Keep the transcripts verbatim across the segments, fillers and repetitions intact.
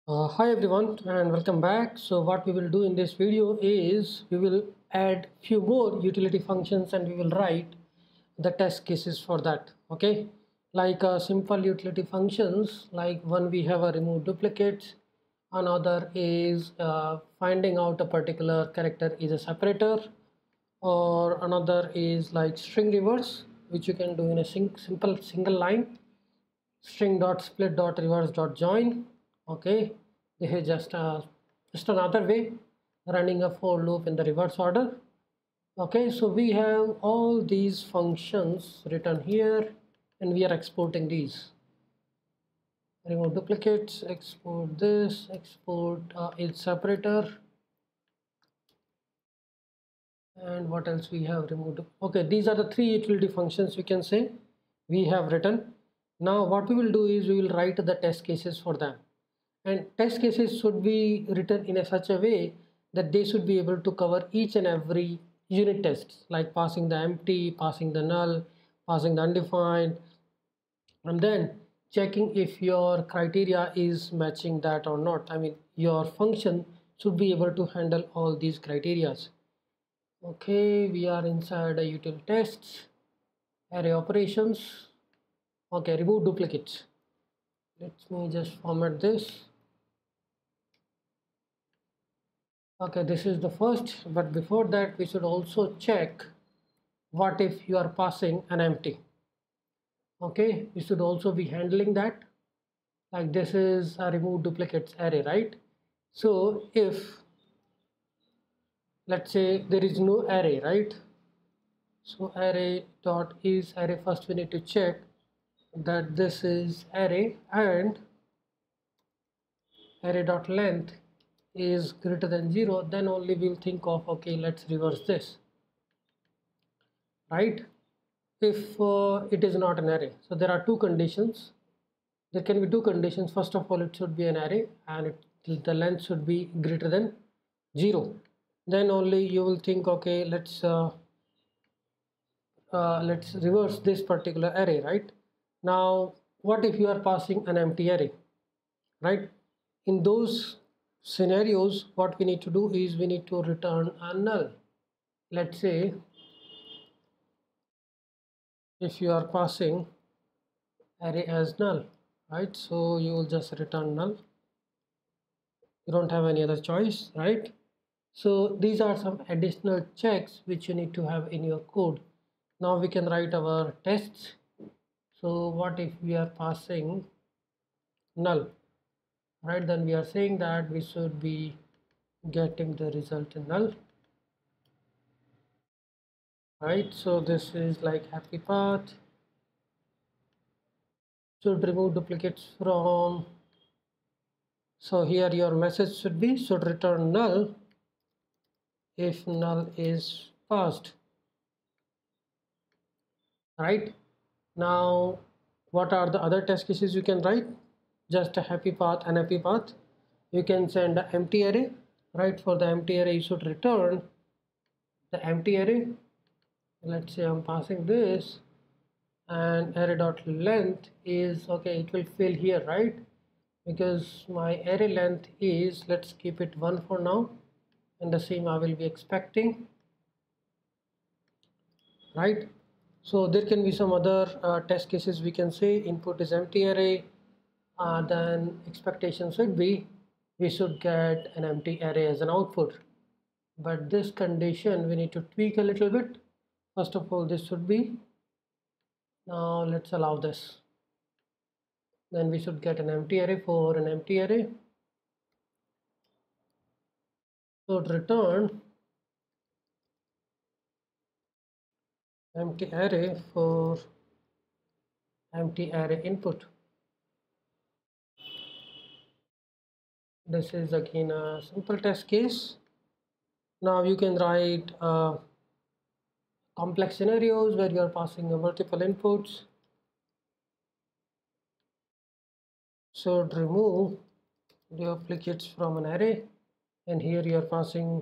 Uh, hi everyone and welcome back. So what we will do in this video is we will add few more utility functions and we will write the test cases for that. Okay, like uh, simple utility functions, like one we have a remove duplicates, another is uh, finding out a particular character is a separator, or another is like string reverse, which you can do in a sing simple single line, string dot split dot reverse dot join. Okay, this is just a just another way running a for loop in the reverse order. Okay, so we have all these functions written here and we are exporting these. Remove duplicates, export this, export uh, its separator, and what else we have removed. Okay, these are the three utility functions we can say we have written. Now what we will do is we will write the test cases for them, and test cases should be written in a such a way that they should be able to cover each and every unit tests, like passing the empty, passing the null, passing the undefined, and then checking if your criteria is matching that or not. I mean, your function should be able to handle all these criterias. Okay, we are inside a util tests, array operations. Okay, remove duplicates. Let me just format this. Okay, this is the first, but before that we should also check what if you are passing an empty. Okay, we should also be handling that. Like this is a remove duplicates array, right? So if, let's say, there is no array, right? So array dot is array, first we need to check that this is array, and array dot length is greater than zero, then only we'll think of, okay, let's reverse this, right? If uh, it is not an array, so there are two conditions. There can be two conditions. First of all, it should be an array and it, the length should be greater than zero. Then only you will think, okay, let's uh, uh, let's reverse this particular array, right? Now what if you are passing an empty array, right? In those scenarios, what we need to do is we need to return a null. Let's say if you are passing array as null, right? So you will just return null. You don't have any other choice, right? So these are some additional checks which you need to have in your code. Now we can write our tests. So what if we are passing null, right? Then we are saying that we should be getting the result in null, right? So this is like happy path, should remove duplicates from. So here your message should be should return null if null is passed, right? Now what are the other test cases you can write? Just a happy path, unhappy path. You can send an empty array, right? For the empty array you should return the empty array. Let's say I'm passing this, and array dot length is, okay, it will fill here, right? Because my array length is, let's keep it one for now, and the same I will be expecting, right? So there can be some other uh, test cases. We can say input is empty array, uh, then expectation should be we should get an empty array as an output. But this condition we need to tweak a little bit. First of all, this should be, now let's allow this, then we should get an empty array. For an empty array should return empty array for empty array input. This is again a simple test case. Now you can write uh, complex scenarios where you are passing multiple inputs. Should remove duplicates from an array, and here you are passing,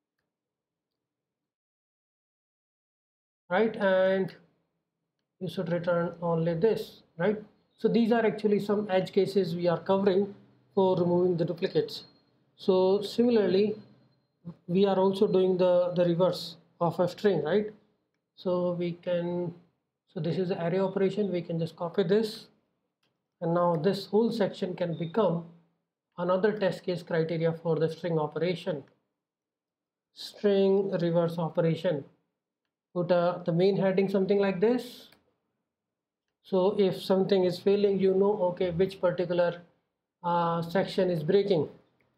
right, and you should return only this, right? So these are actually some edge cases we are covering for removing the duplicates. So similarly, we are also doing the the reverse of a string, right? So we can, so this is the array operation. We can just copy this, and now this whole section can become another test case criteria for the string operation. String reverse operation. Put uh, the main heading something like this. So if something is failing, you know, okay, which particular uh, section is breaking.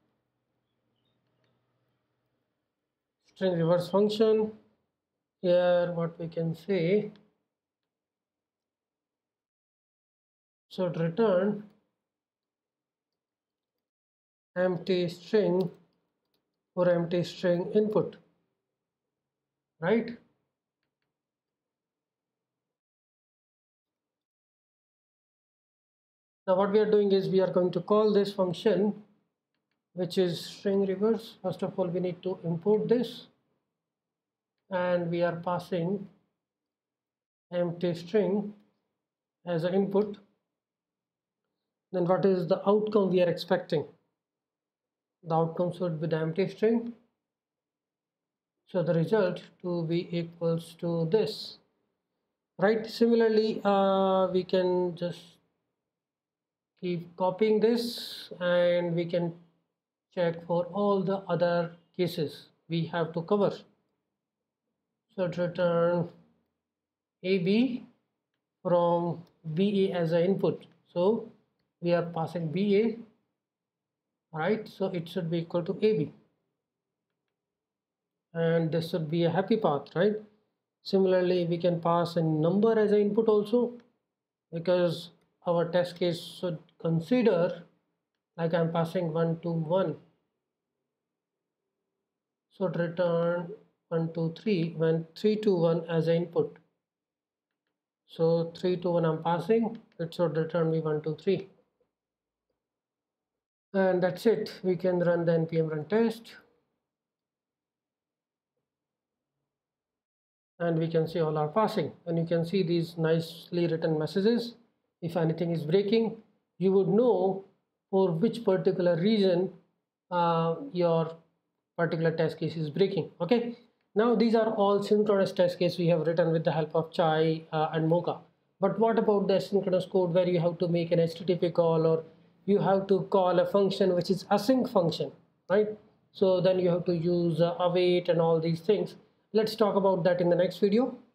String reverse function. Here what we can say, should return empty string or empty string input, right? Now what we are doing is we are going to call this function, which is string reverse. First of all, we need to import this, and we are passing empty string as an input. Then what is the outcome we are expecting? The outcome should be the empty string. So the result to be equals to this, right? Similarly, uh, we can just keep copying this, and we can check for all the other cases we have to cover. So to return A B from B A as an input. So we are passing B A, right? So it should be equal to A B, and this should be a happy path, right? Similarly, we can pass a number as an input also, because our test case should consider, like I'm passing one to one, should return one two three when three to one as an input. So three to one I'm passing, it should return me one two three, and that's it. We can run the npm run test, and we can see all are passing, and you can see these nicely written messages. If anything is breaking, you would know for which particular reason uh, your particular test case is breaking. Okay, now these are all synchronous test cases we have written with the help of Chai uh, and Mocha. But what about the asynchronous code where you have to make an H T T P call, or you have to call a function which is async function, right? So then you have to use uh, await and all these things. Let's talk about that in the next video.